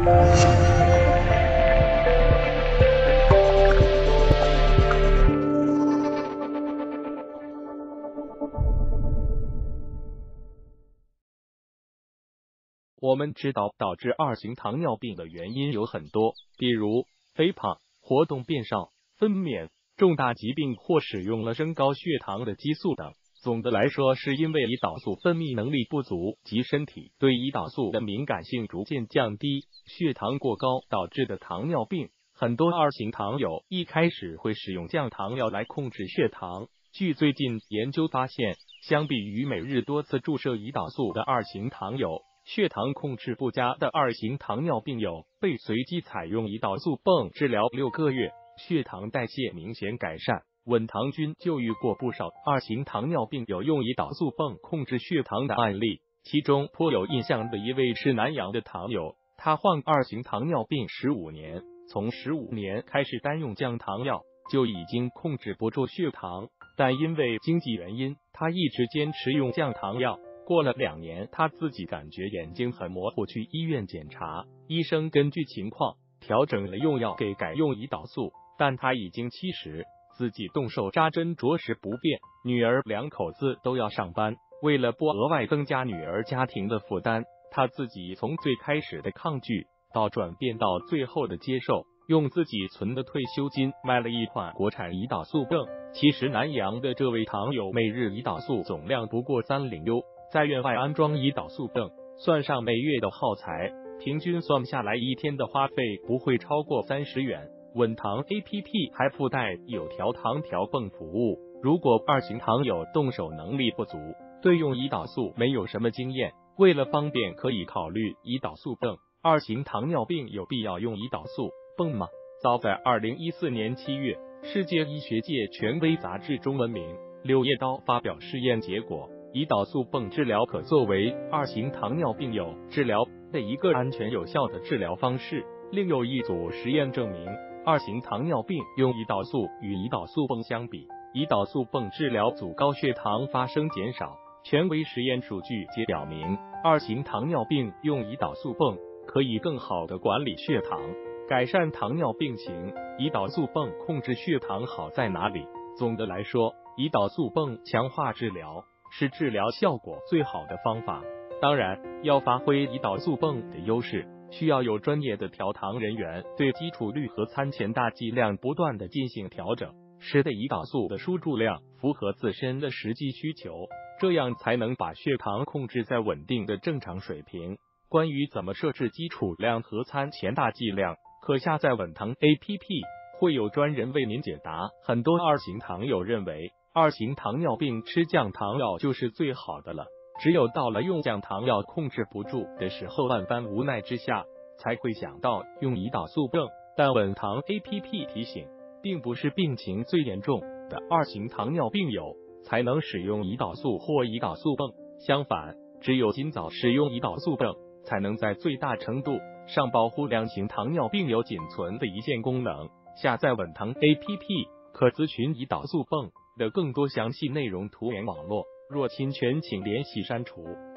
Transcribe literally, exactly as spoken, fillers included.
我们知道，导致二型糖尿病的原因有很多，比如肥胖、活动变少、分娩、重大疾病或使用了升高血糖的激素等。总的来说，是因为胰岛素分泌能力不足及身体对胰岛素的敏感性逐渐降低，血糖过高导致的糖尿病。很多二型糖友一开始会使用降糖药来控制血糖。据最近研究发现，相比于每日多次注射胰岛素的二型糖友，血糖控制不佳的二型糖尿病友被随机采用胰岛素泵治疗六个月，血糖代谢明显改善。稳糖君就遇过不少二型糖尿病友用胰岛素泵控制血糖的案例，其中颇有印象的一位是南阳的糖友，他患二型糖尿病十五年，从十五年开始单用降糖药，就已经控制不住血糖，但因为经济原因，他一直坚持用降糖药。过了两年，他自己感觉眼睛很模糊，去医院检查，医生根据情况调整了用药，给改用胰岛素。但他已经七十，自己动手扎针着实不便，女儿两口子都要上班，为了不额外增加女儿家庭的负担，他自己从最开始的抗拒到转变到最后的接受，用自己存的退休金买了一款国产胰岛素泵。其实南阳的这位糖友每日胰岛素总量不过三零 U，在院外安装胰岛素泵，算上每月的耗材，平均算下来一天的花费不会超过三十元。稳糖 A P P 还附带有调糖调泵服务，如果二型糖友动手能力不足，对用胰岛素没有什么经验，为了方便可以考虑胰岛素泵。二型糖尿病有必要用胰岛素泵吗？早在二零一四年七月，世界医学界权威杂志中文名《柳叶刀》发表试验结果，胰岛素泵治疗可作为二型糖尿病友治疗的一个安全有效的治疗方式。另有一组实验证明，二型糖尿病用胰岛素与胰岛素泵相比，胰岛素泵治疗组高血糖发生减少。权威实验数据皆表明，二型糖尿病用胰岛素泵可以更好的管理血糖，改善糖尿病情。胰岛素泵控制血糖好在哪里？总的来说，胰岛素泵强化治疗是治疗效果最好的方法。当然，要发挥胰岛素泵的优势，需要有专业的调糖人员对基础率和餐前大剂量不断的进行调整，使得胰岛素的输注量符合自身的实际需求，这样才能把血糖控制在稳定的正常水平。关于怎么设置基础量和餐前大剂量，可下载稳糖 A P P， 会有专人为您解答。很多二型糖友认为，二型糖尿病吃降糖药就是最好的了，只有到了用降糖药控制不住的时候，万般无奈之下才会想到用胰岛素泵。但稳糖 A P P 提醒，并不是病情最严重的二型糖尿病友才能使用胰岛素或胰岛素泵，相反，只有尽早使用胰岛素泵，才能在最大程度上保护两型糖尿病友仅存的一键功能。下载稳糖 A P P 可咨询胰岛素泵的更多详细内容。图源网络若侵权，请联系删除。